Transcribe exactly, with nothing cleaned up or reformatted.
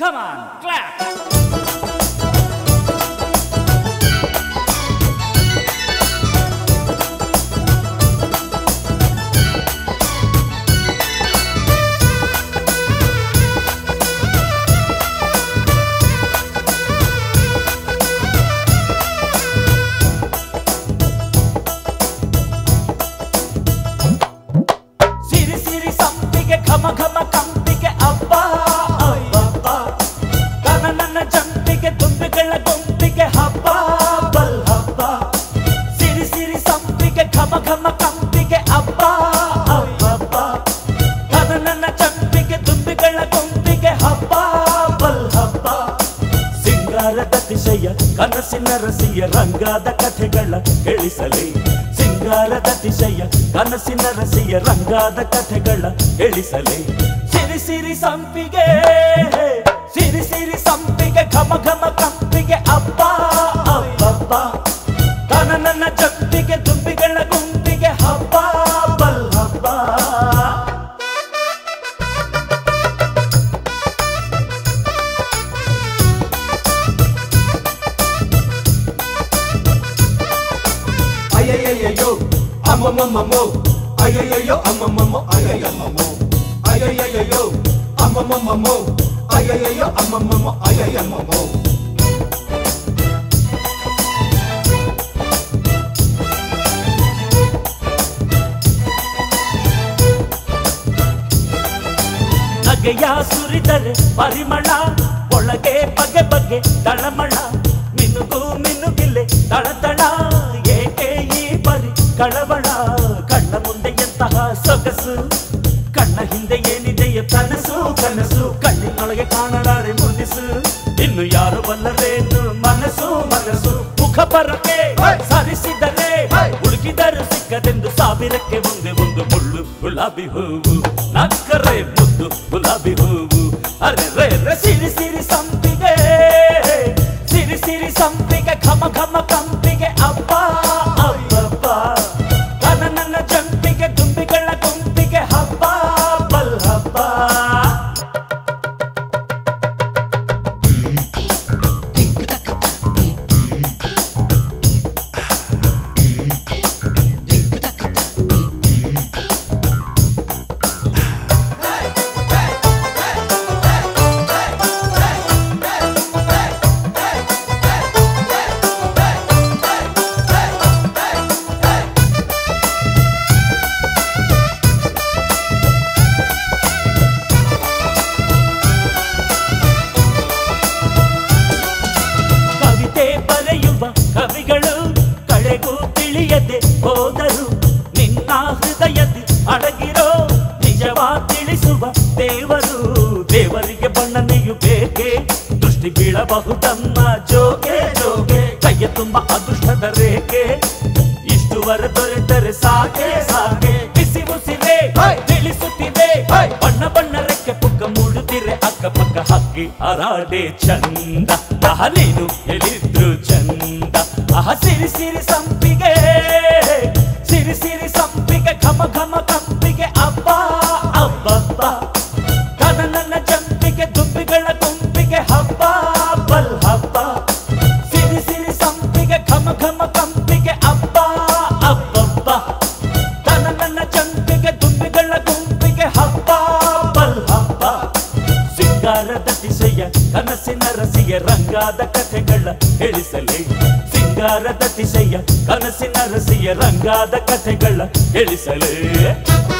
Come on, clap! Siri siri sampige khama khama kampige abba abba kana nanna jampige dumbigala gumpige habba bal habba siri siri sampige khama khama kampige abba abba kana nanna jampige dumbigala gumpige habba bal habba ಸಿಂಗಾರದ ತಿಶಯ ಕನಸಿನ ರಸಿಯ ರಂಗಾದ ಕಥೆಗಳ ಹೇಳಿಸಲಿ ಸಿಂಗಾರದ ತಿಶಯ ಕನಸಿನ ರಸಿಯ ರಂಗಾದ ಕಥೆಗಳ ಹೇಳಿಸಲಿ ಸಿರಿ ಸಿರಿ ಸಂಪಿಗೆ ಸಿರಿ ಸಿರಿ ಸಂಪಿಗೆ ಘಮ ಘಮ ಕಂಪಿಗೆ ಅಬ್ಬ ಅಬ್ಬಬ್ಬ ಕನ ನನ್ನ ಜಪ್ಪಿಗೆ ದುಂಬಿಗಳ ಗುಂಪಿಗೆ ಹಬ್ಬ ಬಲ್ ಹಬ್ಬ Ayayayyo, amamamamo. Ayayayyo, amamamo. Ayayamamo. Ayayayyo, amamamamo. Ayayayyo, amamamo. Ayayamamo. ನಗೆಯ ಸುರಿದರೆ ಪರಿಮಳ ಒಳಗೆ ಬಗೆ ಬಗೆ ತಳಮಳ ಮಿನುಗು ಮಿನುಗಿಲೆ ತಳತಳ ಏಕೆ ಈ ಬರಿ ಕಳವಳ ಕಣ್ಣ ಮುಂದೆ ಎಂತಹ ಸೊಗಸು ಕಣ್ಣ ಹಿಂದೆ ಏನಿದೆಯ ಕನಸು ಕನಸು ಕಣ್ಣಿನೊಳಗೆ ಕಾಣಲಾರೆ ಮುನಿಸು ಇನ್ನು ಯಾರು ಬಲ್ಲರೇನು ಮನಸ್ಸು ಮನಸ್ಸು ಮುಖ ಪರಕೆ ಸರಿಸಿದರೆ ಹುಡುಕಿದರು ಸಿಕ್ಕದೆಂದು ಸಾವಿರಕ್ಕೆ ಒಂದೇ ಒಂದು ಮುಳ್ಳು ಗುಲಾಬಿ ಹೂವು ನಕ್ಕರೆ ಮುದ್ದು ಗುಲಾಬಿ ಹೂವು ಅರೆ ರೇ ರೇ ಸಿರಿ ಸಿರಿ ಸಂಪಿಗೆ ಸಿರಿ ಸಿರಿ ಸಂಪಿಗೆ ಘಮ ಘಮ ಕಂಪಿಗೆ ಅಬ್ಬ ಅಬ್ಬಬ್ಬ ಕನ ನನ್ನ ಜಂಪಿಗೆ ದುಂಬಿಗಳ ಗುಂಪಿಗೆ ಹಬ್ಬ ಬಲ್ ಹಬ್ಬ ಕವಿಗಳು ಕಳೆಗೂ ತಿಳಿಯದೆ ಹೋದರು ನಿನ್ನ ಹೃದಯದಿ ಅಡಗಿರೋ ನಿಜವಾ ತಿಳಿಸುವ ದೇವರು ದೇವರಿಗೆ ಬಣ್ಣನೆಯು ಬೇಕೆ ದೃಷ್ಟಿ ಬೀಳಬಹುದಮ್ಮ ಜೋಗೆ ಜೋಗೆ ಕೈಯ ತುಂಬ ಅದೃಷ್ಟದ ರೇಖೆ ಇಷ್ಟು ವರ ದೊರೆತರೆ ಸಾಕೆ ಸಾಕೆ ಬಿಸಿ ಮುಸಿದೆ ತಿಳಿಸುತ್ತಿದೆ ಬಣ್ಣ ಬಣ್ಣ ರೆಕ್ಕೆ ಪುಕ್ಕ ಮೂಡುತ್ತಿರೆ ಅಕ್ಕಪಕ್ಕ ಹಕ್ಕಿ ಅರಾಡೆ ಚಂದ ಅಹ ನೀನು ಎಲ್ಲಿದ್ರು ಚಂದ ಅಹ ಸಿರಿ ಸಿರಿ ಸಂಪಿಗೆ ಸಿರಿ ಸಿರಿ ಸಂಪಿಗೆ ಘಮ ಘಮ ಕಂಪಿಗೆ ಅಬ್ಬ ಅಬ್ಬಬ್ಬ ಕನ ನನ್ನ ಜಂಪಿಗೆ ದುಂಬಿಗಳ ಗುಂಪಿಗೆ ಹಬ್ಬ ಬಲ್ ಹಬ್ಬ ಸಿರಿ ಸಿರಿ ಸಂಪಿಗೆ ಘಮ ಘಮ ಕಂಪಿಗೆ ಅಬ್ಬ ಅಬ್ಬಬ್ಬ ಕನ ನನ್ನ ಜಂಪಿಗೆ ದುಂಬಿಗಳ ಗುಂಪಿಗೆ ಹಬ್ಬ ಬಲ್ ಹಬ್ಬ ಸಿಂಗಾರದ ತಿಶಯ ಕನಸಿನ ರಸಿಯ ರಂಗಾದ ಕಥೆಗಳ ಹೇಳಿಸಲಿ ಸಿಂಗಾರದ ತಿಶಯ ಕನಸಿನ ರಸಿಯ ರಂಗಾದ ಕಥೆಗಳ ಹೇಳಿಸಲೇ